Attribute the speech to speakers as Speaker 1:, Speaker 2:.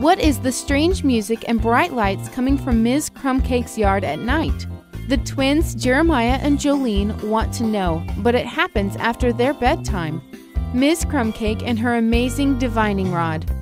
Speaker 1: What is the strange music and bright lights coming from Ms. Crumbcake's yard at night? The twins, Jeremiah and Jolene, want to know, but it happens after their bedtime. Ms. Crumbcake and her amazing divining rod.